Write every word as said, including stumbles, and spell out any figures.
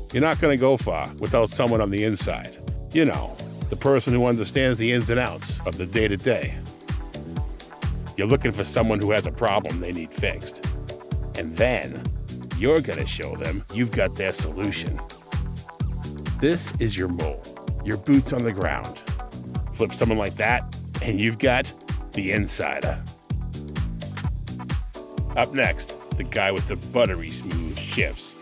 You're not going to go far without someone on the inside. You know, the person who understands the ins and outs of the day-to-day. You're looking for someone who has a problem they need fixed. And then you're going to show them you've got their solution. This is your mole, your boots on the ground. Flip someone like that, and you've got the insider. Up next, the guy with the buttery smooth shifts.